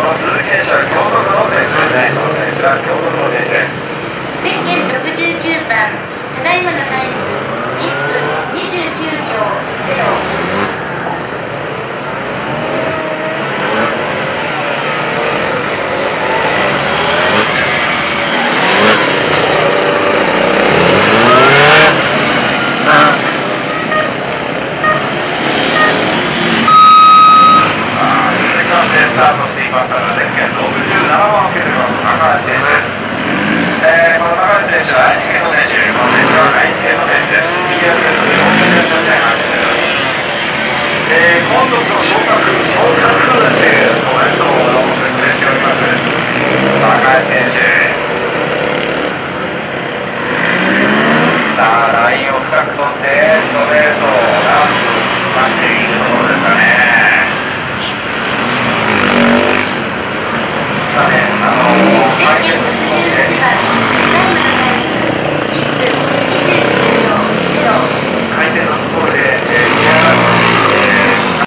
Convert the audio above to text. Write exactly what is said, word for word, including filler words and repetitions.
鈴木選手は京都府の選手ですね。この選手は京都府の選手です。 ゼッケンろくじゅうきゅうばん、ただいまのタイムいっぷんにじゅうきゅうびょうゼロ。スタートしていますからゼッケンろくじゅうななばんを受けています高橋選手です。えー、この高橋選手は愛知県の選手、この選手は愛知県の選手です。ビーアール セットでよんじゅうセンチの前半しています。えー、今度の昇格、昇格というコメントを説明しております。高橋選手。さあ、ラインを深く取って、ストレートをランプ待っているところです。